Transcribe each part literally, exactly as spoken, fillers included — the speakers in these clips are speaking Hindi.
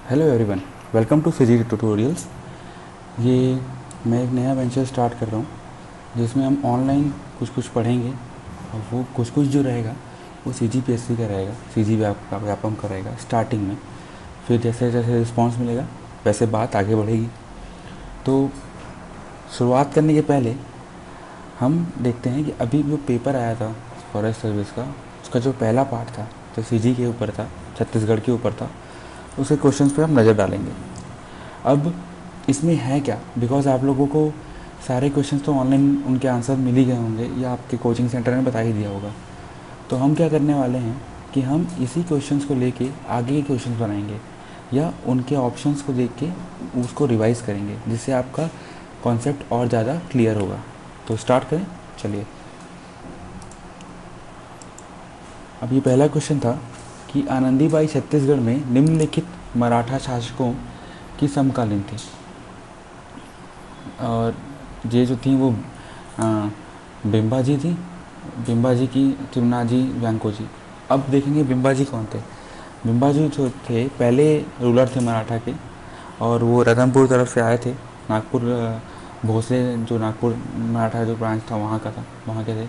Hello everyone, welcome to Fiji tutorials. ये मैं एक नया वेंचर स्टार्ट कर रहा हूँ जिसमें हम ऑनलाइन कुछ कुछ पढ़ेंगे और वो कुछ कुछ जो रहेगा वो सी जी पी एस सी का रहेगा, सी जी व्याप व्यापम का रहेगा स्टार्टिंग में। फिर जैसे जैसे रिस्पांस मिलेगा वैसे बात आगे बढ़ेगी। तो शुरुआत करने के पहले हम देखते हैं कि अभी जो पेपर आया था फॉरेस्ट सर्विस का, उसका जो पहला पार्ट था जो सी जी के ऊपर था, छत्तीसगढ़ के ऊपर था, उसके क्वेश्चंस पे हम नज़र डालेंगे। अब इसमें है क्या, बिकॉज आप लोगों को सारे क्वेश्चंस तो ऑनलाइन उनके आंसर मिल ही गए होंगे या आपके कोचिंग सेंटर ने बता ही दिया होगा। तो हम क्या करने वाले हैं कि हम इसी क्वेश्चंस को लेके आगे के क्वेश्चंस बनाएंगे या उनके ऑप्शंस को देख के उसको रिवाइज़ करेंगे, जिससे आपका कॉन्सेप्ट और ज़्यादा क्लियर होगा। तो स्टार्ट करें, चलिए। अब ये पहला क्वेश्चन था कि आनंदीबाई छत्तीसगढ़ में निम्नलिखित मराठा शासकों की समकालीन थी, और ये जो थी वो बिम्बा जी थी, बिम्बा जी की चिमना जी, व्यांको जी। अब देखेंगे बिम्बा जी कौन थे। बिम्बा जी जो थे पहले रूलर थे मराठा के, और वो रतनपुर तरफ से आए थे। नागपुर भोसले जो नागपुर मराठा जो ब्रांच था वहाँ का था, वहाँ के थे।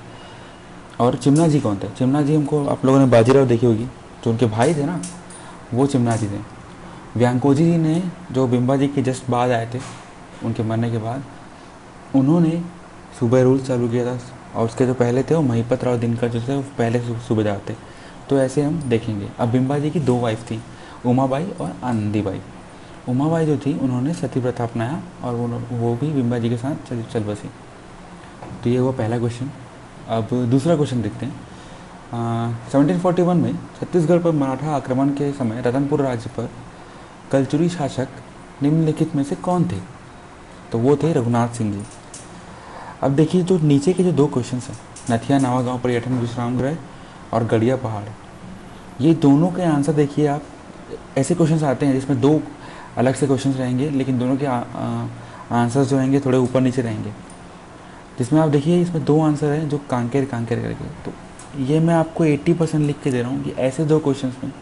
और चिमना जी कौन थे? चिमना जी हमको आप लोगों ने बाजीराव देखी होगी, जो उनके भाई थे ना, वो चिमना जी थे। व्यांकोजी जी ने जो बिम्बा जी के जस्ट बाद आए थे, उनके मरने के बाद, उन्होंने सूबे रूल चालू किया था। और उसके जो पहले थे वो महिपत राव दिनकर जो थे वो पहले सूबेदार थे। तो ऐसे हम देखेंगे। अब बिम्बा जी की दो वाइफ थी, उमाबाई और आनंदीबाई। उमाबाई जो थी उन्होंने सती प्रथा अपनाया और वो वो भी बिम्बा जी के साथ चल चल बसी। तो ये हुआ पहला क्वेश्चन। अब दूसरा क्वेश्चन देखते हैं। सेवनटीन फोर्टी वन में छत्तीसगढ़ पर मराठा आक्रमण के समय रतनपुर राज्य पर कलचुरी शासक निम्नलिखित में से कौन थे? तो वो थे रघुनाथ सिंह जी। अब देखिए जो नीचे के जो दो क्वेश्चन हैं, नथिया नावा गाँव पर्यटन विश्राम गृह और गड़िया पहाड़, ये दोनों के आंसर देखिए आप। ऐसे क्वेश्चन आते हैं जिसमें दो अलग से क्वेश्चन रहेंगे, लेकिन दोनों के आंसर्स जो रहेंगे थोड़े ऊपर नीचे रहेंगे। जिसमें आप देखिए इसमें दो आंसर हैं जो कांकेर कांकेर करके। तो ये मैं आपको अस्सी परसेंट लिख के दे रहा हूँ कि ऐसे दो क्वेश्चंस में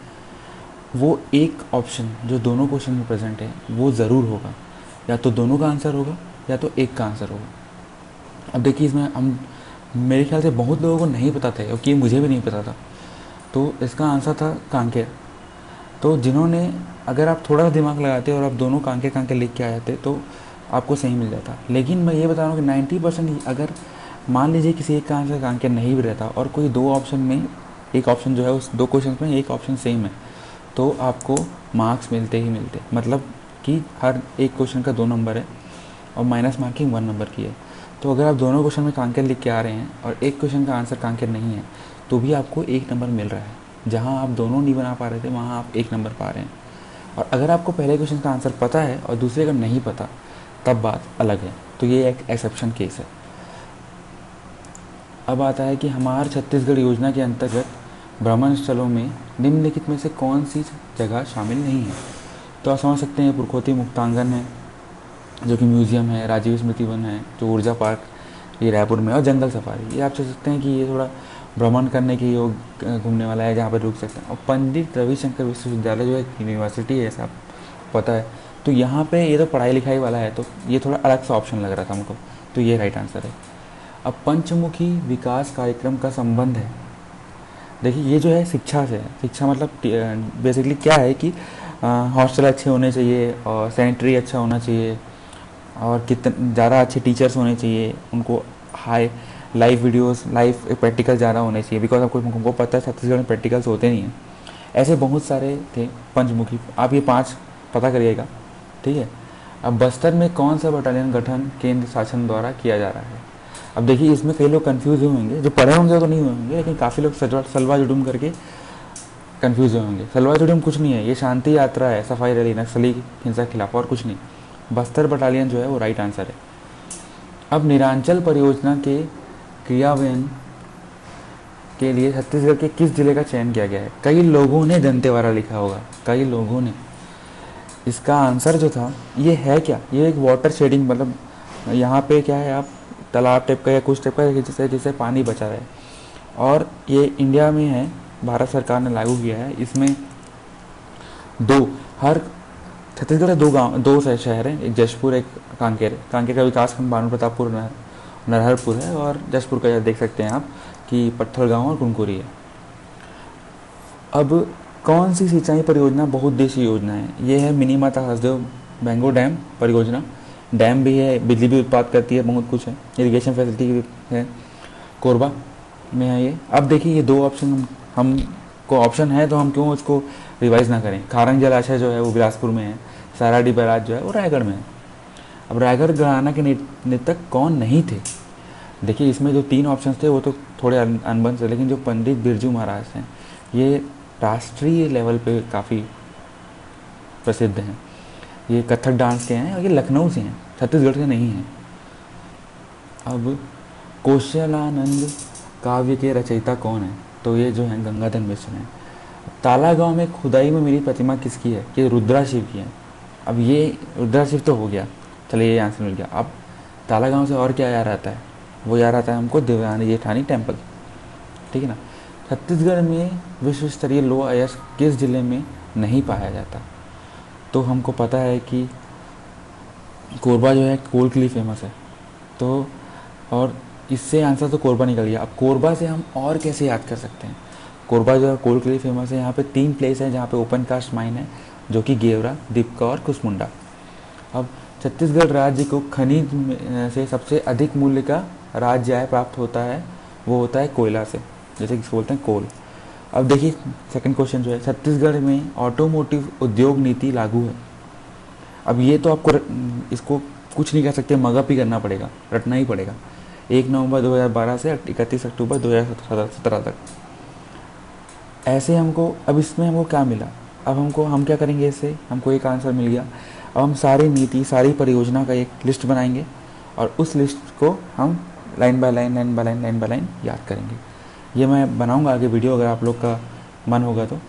वो एक ऑप्शन जो दोनों क्वेश्चन में प्रेजेंट है वो ज़रूर होगा, या तो दोनों का आंसर होगा या तो एक का आंसर होगा। अब देखिए इसमें हम, मेरे ख्याल से बहुत लोगों को नहीं पता था, क्योंकि मुझे भी नहीं पता था। तो इसका आंसर था कांकेर। तो जिन्होंने, अगर आप थोड़ा सा दिमाग लगाते और आप दोनों कांकेर कांकेर लिख के आ जाते तो आपको सही मिल जाता। लेकिन मैं ये बता रहा हूँ कि नाइन्टी परसेंट अगर मान लीजिए किसी एक का आंसर कांकेर नहीं भी रहता और कोई दो ऑप्शन में, एक ऑप्शन जो है उस दो क्वेश्चन में एक ऑप्शन सेम है, तो आपको मार्क्स मिलते ही मिलते। मतलब कि हर एक क्वेश्चन का दो नंबर है और माइनस मार्किंग वन नंबर की है। तो अगर आप दोनों क्वेश्चन में कांकेर लिख के आ रहे हैं और एक क्वेश्चन का आंसर कांकेर नहीं है, तो भी आपको एक नंबर मिल रहा है। जहाँ आप दोनों नहीं बना पा रहे थे वहाँ आप एक नंबर पा रहे हैं। और अगर आपको पहले क्वेश्चन का आंसर पता है और दूसरे का नहीं पता, तब बात अलग है। तो ये एक एक्सेप्शन केस है। अब आता है कि हमार छत्तीसगढ़ योजना के अंतर्गत भ्रमण स्थलों में निम्नलिखित में से कौन सी जगह शामिल नहीं है? तो आप समझ सकते हैं, पुरखोती मुक्तांगन है जो कि म्यूज़ियम है, राजीव स्मृति वन है जो ऊर्जा पार्क ये रायपुर में, और जंगल सफारी। ये आप सोच सकते हैं कि ये थोड़ा भ्रमण करने के योग घूमने वाला है, जहाँ पर रुक सकते हैं। और पंडित रविशंकर विश्वविद्यालय जो है यूनिवर्सिटी है, ऐसा पता है। तो यहाँ पे ये तो पढ़ाई लिखाई वाला है, तो ये थोड़ा अलग सा ऑप्शन लग रहा था हमको, तो ये राइट आंसर है। अब पंचमुखी विकास कार्यक्रम का संबंध है, देखिए ये जो है शिक्षा से है। शिक्षा मतलब बेसिकली क्या है कि हॉस्टल अच्छे होने चाहिए और सैनिटरी अच्छा होना चाहिए और कितने ज़्यादा अच्छे टीचर्स होने चाहिए, उनको high live videos, live practical ज़्यादा होने चाहिए। बिकॉज आपको हमको पता है छत्तीसगढ़ में प्रैक्टिकल्स होते नहीं हैं। ऐसे बहुत सारे थे पंचमुखी, आप ये पाँच पता करिएगा, ठीक है। अब बस्तर में कौन सा बटालियन गठन केंद्र शासन द्वारा किया जा रहा है? अब देखिए इसमें कई लोग कंफ्यूज हुए होंगे, जो पढ़े होंगे तो नहीं हुए होंगे, लेकिन काफ़ी लोग सलवा जुडूम करके कंफ्यूज हुए होंगे। सलवा जुडूम कुछ नहीं है, ये शांति यात्रा है, सफाई रैली, नक्सली हिंसा के खिलाफ, और कुछ नहीं। बस्तर बटालियन जो है वो राइट आंसर है। अब निरांचल परियोजना के क्रियान्वयन के लिए छत्तीसगढ़ के किस जिले का चयन किया गया है? कई लोगों ने दंतेवाड़ा लिखा होगा, कई लोगों ने। इसका आंसर जो था ये है क्या, ये एक वाटर शेडिंग, मतलब यहाँ पे क्या है, आप तालाब टाइप का या कुछ टाइप का जिससे जिससे पानी बचा है, और ये इंडिया में है, भारत सरकार ने लागू किया है। इसमें दो, हर छत्तीसगढ़ में दो गांव दो शह- शहर हैं, एक जशपुर एक कांकेर। कांकेर का विकास खंड भानु प्रतापपुर नर, नरहरपुर है, और जशपुर का देख सकते हैं आप कि पत्थल गांव और कुनकुरी है। अब कौन सी सिंचाई परियोजना बहुउद्देशीय योजना है? ये है मिनी माता हसदेव बैंगो डैम परियोजना। डैम भी है, बिजली भी उत्पाद करती है, बहुत कुछ है, इरिगेशन फैसिलिटी भी है, कोरबा में है ये। अब देखिए ये दो ऑप्शन हम हमको ऑप्शन है तो हम क्यों उसको रिवाइज ना करें। खारंग जलाशय जो है वो बिलासपुर में है, साराडी बैराज जो है वो रायगढ़ में है। अब रायगढ़ घराना के नेतृत्व कौन नहीं थे? देखिए इसमें जो तीन ऑप्शन थे वो तो थोड़े अन- अनबन से, लेकिन जो पंडित बिरजू महाराज हैं ये राष्ट्रीय लेवल पे काफ़ी प्रसिद्ध हैं। ये कथक डांस के हैं और ये लखनऊ से हैं, छत्तीसगढ़ से नहीं हैं। अब कौशलानंद काव्य के रचयिता कौन है? तो ये जो है गंगाधर मिश्र हैं। ताला गांव में खुदाई में मिली प्रतिमा किसकी है? ये रुद्रा शिव की है। अब ये रुद्रा शिव तो हो गया, चलिए ये आंसर मिल गया। अब ताला गांव से और क्या याद आता है? वो याद आता है हमको देवयानी जेठानी टेम्पल, ठीक है ना। छत्तीसगढ़ में विश्व स्तरीय लोह अयस्क किस जिले में नहीं पाया जाता? तो हमको पता है कि कोरबा जो है कोल के लिए फेमस है, तो और इससे आंसर तो कोरबा निकल गया। अब कोरबा से हम और कैसे याद कर सकते हैं? कोरबा जो है कोल के लिए फेमस है। यहाँ पे तीन प्लेस है जहाँ पे ओपन कास्ट माइन है, जो कि गेवरा, दीपका और कुसमुंडा। अब छत्तीसगढ़ राज्य को खनिज में से सबसे अधिक मूल्य का राज्य आय प्राप्त होता है, वो होता है कोयला से, जैसे कि बोलते हैं कोल। अब देखिए सेकंड क्वेश्चन जो है, छत्तीसगढ़ में ऑटोमोटिव उद्योग नीति लागू है। अब ये तो आपको रट- इसको कुछ नहीं कह सकते, मगअप ही करना पड़ेगा, रटना ही पड़ेगा। एक नवंबर दो हज़ार बारह से इकतीस अक्टूबर दो हज़ार सत्रह तक। ऐसे हमको, अब इसमें हमको क्या मिला? अब हमको हम क्या करेंगे, इससे हमको एक आंसर मिल गया। अब हम सारी नीति, सारी परियोजना का एक लिस्ट बनाएंगे और उस लिस्ट को हम line by line line by line line by line याद करेंगे। ये मैं बनाऊंगा आगे वीडियो, अगर आप लोग का मन होगा तो।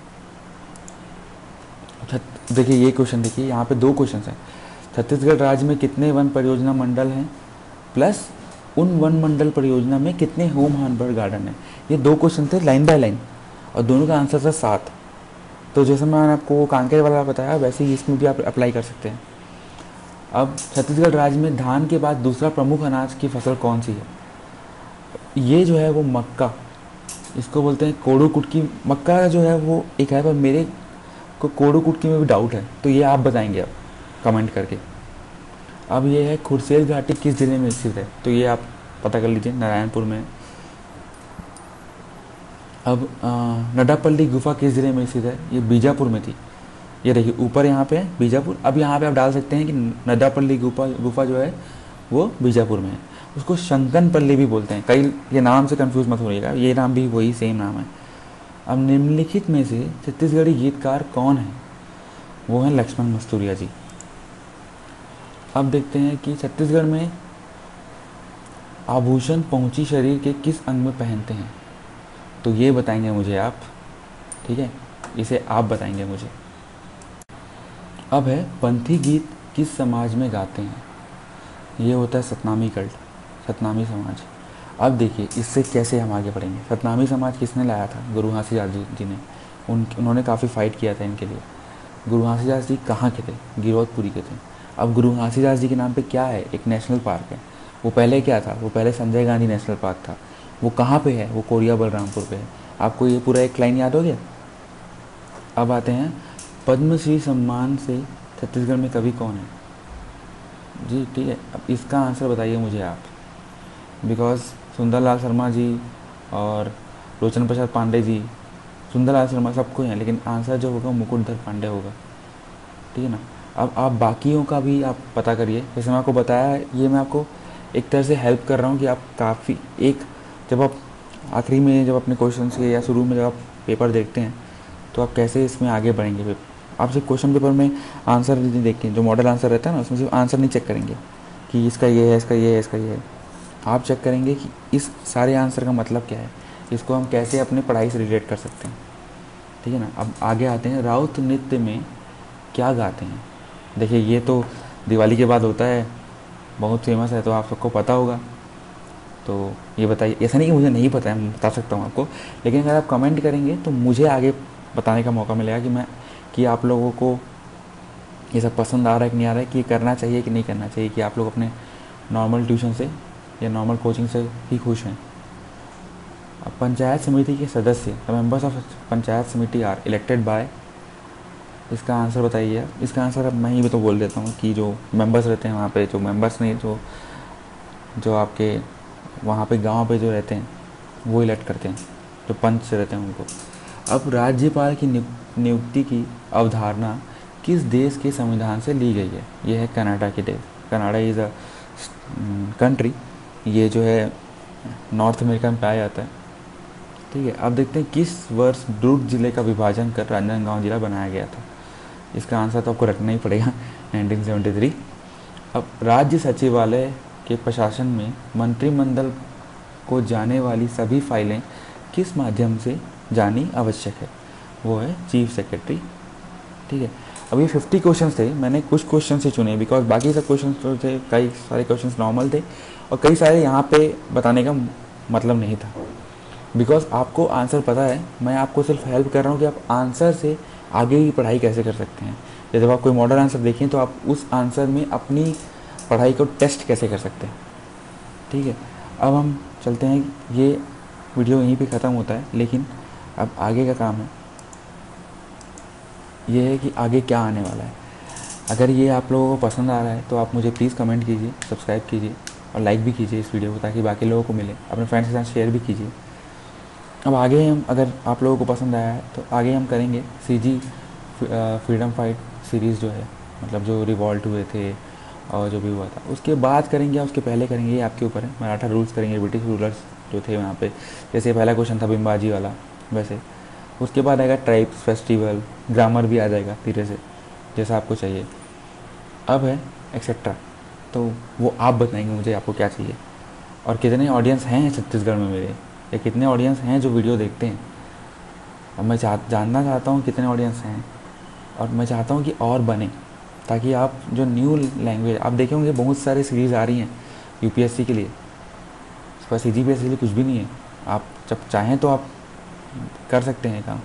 छत- देखिए ये क्वेश्चन, देखिए यहाँ पे दो क्वेश्चन हैं। छत्तीसगढ़ राज्य में कितने वन परियोजना मंडल हैं, प्लस उन वन मंडल परियोजना में कितने होम हार्बर गार्डन हैं। ये दो क्वेश्चन थे लाइन बाय लाइन, और दोनों का आंसर था सात। तो जैसे मैंने आपको कांकेर वाला बताया, वैसे ही इसमें भी आप अप्लाई कर सकते हैं। अब छत्तीसगढ़ राज्य में धान के बाद दूसरा प्रमुख अनाज की फसल कौन सी है? ये जो है वो मक्का, इसको बोलते हैं कोडू कुटकी। मक्का जो है वो एक है, पर मेरे को कोडू कुटकी में भी डाउट है, तो ये आप बताएंगे अब कमेंट करके। अब ये है खुरसेर घाटी किस जिले में स्थित है? तो ये आप पता कर लीजिए, नारायणपुर में है। अब नडापल्ली गुफा किस जिले में स्थित है? ये बीजापुर में थी। ये देखिए ऊपर यहाँ पे है बीजापुर। अब यहाँ पे आप डाल सकते हैं कि नडापल्ली गुफा गुफा जो है वो बीजापुर में है। उसको शंकनपल्ली भी बोलते हैं कई, ये नाम से कंफ्यूज मत होइएगा, ये नाम भी वही सेम नाम है। अब निम्नलिखित में से छत्तीसगढ़ी गीतकार कौन है? वो हैं लक्ष्मण मस्तूरिया जी। अब देखते हैं कि छत्तीसगढ़ में आभूषण पहुंची शरीर के किस अंग में पहनते हैं? तो ये बताएंगे मुझे आप, ठीक है, इसे आप बताएंगे मुझे। अब है पंथी गीत किस समाज में गाते हैं? ये होता है सतनामी कल्ट, सतनामी समाज। अब देखिए इससे कैसे हम आगे बढ़ेंगे। सतनामी समाज किसने लाया था? गुरु घासीदास जी, जी ने। उन उन्होंने काफ़ी फाइट किया था इनके लिए। गुरु घासीदास जी कहाँ के थे? गिरौदपुरी के थे। अब गुरु घासीदास जी के नाम पे क्या है? एक नेशनल पार्क है। वो पहले क्या था? वो पहले संजय गांधी नेशनल पार्क था। वो कहाँ पे है? वो कोरिया बलरामपुर पे है। आपको ये पूरा एक लाइन याद हो गया? अब आते हैं पद्मश्री सम्मान से छत्तीसगढ़ में कवि कौन है? जी ठीक है, अब इसका आंसर बताइए मुझे आप, बिकॉज सुंदरलाल शर्मा जी और लोचन प्रसाद पांडे जी, सुंदरलाल शर्मा सबको हैं, लेकिन आंसर जो होगा मुकुटधर पांडे होगा, ठीक है ना। अब आप बाकियों का भी आप पता करिए। जैसे मैं आपको बताया, ये मैं आपको एक तरह से हेल्प कर रहा हूँ कि आप काफ़ी एक, जब आप आखिरी में जब अपने क्वेश्चन के या शुरू में जब आप पेपर देखते हैं तो आप कैसे इसमें आगे बढ़ेंगे। आप सिर्फ क्वेश्चन पेपर में आंसर नहीं देखें, जो मॉडल आंसर रहता है ना, उसमें सिर्फ आंसर नहीं चेक करेंगे कि इसका ये है, इसका ये है, इसका ये है। आप चेक करेंगे कि इस सारे आंसर का मतलब क्या है, इसको हम कैसे अपने पढ़ाई से रिलेट कर सकते हैं, ठीक है ना। अब आगे आते हैं, राउत नृत्य में क्या गाते हैं? देखिए ये तो दिवाली के बाद होता है, बहुत फेमस है, तो आप सबको पता होगा। तो ये बताइए। ऐसा नहीं कि मुझे नहीं पता है, मैं बता सकता हूँ आपको, लेकिन अगर आप कमेंट करेंगे तो मुझे आगे बताने का मौका मिलेगा कि मैं कि आप लोगों को ये सब पसंद आ रहा है कि नहीं आ रहा है, कि ये करना चाहिए कि नहीं करना चाहिए, कि आप लोग अपने नॉर्मल ट्यूशन से या नॉर्मल कोचिंग से ही खुश हैं। अब पंचायत समिति के सदस्य, the members of panchayat samiti are elected by, इसका आंसर बताइए यार। इसका आंसर अब मैं ही तो बोल देता हूँ कि जो मेंबर्स रहते हैं वहाँ पे, जो मेंबर्स नहीं, जो जो आपके वहाँ पे गांव पे जो रहते हैं वो इलेक्ट करते हैं, जो पंच रहते हैं उनको। अब राज्यपाल की नियुक्ति की अवधारणा किस देश के संविधान से ली गई है? ये है कनाडा के देश। कनाडा इज़ अ कंट्री, ये जो है नॉर्थ अमेरिका में पाया जाता है, ठीक है। अब देखते हैं किस वर्ष दुर्ग जिले का विभाजन कर राजनांदगांव जिला बनाया गया था। इसका आंसर तो आपको रखना ही पड़ेगा, नाइनटीन सेवेंटी थ्री। अब राज्य सचिवालय के प्रशासन में मंत्रिमंडल को जाने वाली सभी फाइलें किस माध्यम से जानी आवश्यक है? वो है चीफ सेक्रेटरी, ठीक है। अब ये फिफ्टी क्वेश्चन थे, मैंने कुछ क्वेश्चन से चुने बिकॉज बाकी सब क्वेश्चन तो थे, कई सारे क्वेश्चन नॉर्मल थे और कई सारे यहाँ पे बताने का मतलब नहीं था, बिकॉज आपको आंसर पता है। मैं आपको सिर्फ हेल्प कर रहा हूँ कि आप आंसर से आगे की पढ़ाई कैसे कर सकते हैं। जब आप कोई मॉडल आंसर देखें तो आप उस आंसर में अपनी पढ़ाई को टेस्ट कैसे कर सकते हैं, ठीक है। अब हम चलते हैं, ये वीडियो यहीं पे ख़त्म होता है, लेकिन अब आगे का काम है, ये है कि आगे क्या आने वाला है। अगर ये आप लोगों को पसंद आ रहा है तो आप मुझे प्लीज़ कमेंट कीजिए, सब्सक्राइब कीजिए और लाइक भी कीजिए इस वीडियो को, ताकि बाकी लोगों को मिले। अपने फ्रेंड्स के साथ शेयर भी कीजिए। अब आगे हम, अगर आप लोगों को पसंद आया है तो आगे हम करेंगे C G freedom fight series जो है, मतलब जो रिवॉल्ट हुए थे और जो भी हुआ था, उसके बाद करेंगे या उसके पहले करेंगे, ये आपके ऊपर है। मराठा रूल्स करेंगे, ब्रिटिश रूलर्स जो थे वहाँ पे, जैसे पहला क्वेश्चन था बिम्बाजी वाला वैसे। उसके बाद आएगा ट्राइब्स, फेस्टिवल, ग्रामर भी आ जाएगा धीरे से, जैसा आपको चाहिए। अब है एक्सेट्रा, तो वो आप बताएंगे मुझे आपको क्या चाहिए और कितने ऑडियंस हैं छत्तीसगढ़ में मेरे, या कितने ऑडियंस हैं जो वीडियो देखते हैं। अब मैं चाह जानना चाहता हूँ कितने ऑडियंस हैं, और मैं चाहता हूँ कि और बने, ताकि आप जो न्यू लैंग्वेज आप देखे होंगे, बहुत सारे सीरीज़ आ रही हैं यूपीएससी के लिए, इस पर सीजीपीएससी के लिए कुछ भी नहीं है। आप जब चाहें तो आप कर सकते हैं काम।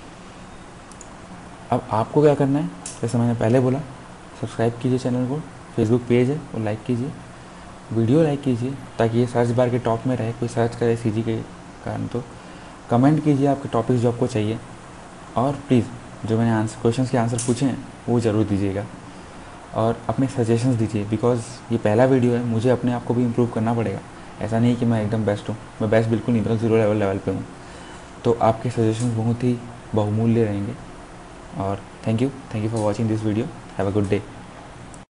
अब आपको क्या करना है, जैसे मैंने पहले बोला, सब्सक्राइब कीजिए चैनल को, फेसबुक पेज है वो लाइक कीजिए, वीडियो लाइक कीजिए ताकि ये सर्च बार के टॉप में रहे। कोई सर्च करे सीजी के कारण तो कमेंट कीजिए आपके टॉपिक्स जो आपको चाहिए, और प्लीज़ जो मैंने आंसर क्वेश्चंस के आंसर पूछे हैं वो ज़रूर दीजिएगा और अपने सजेशंस दीजिए, बिकॉज़ ये पहला वीडियो है, मुझे अपने आप को भी इम्प्रूव करना पड़ेगा। ऐसा नहीं कि मैं एकदम बेस्ट हूँ, मैं बेस्ट बिल्कुल नहीं, मतलब ज़ीरो लेवल लेवल पे हूँ। तो आपके सजेशंस बहुत ही बहुमूल्य रहेंगे। और thank you thank you for watching this video. Have a good day.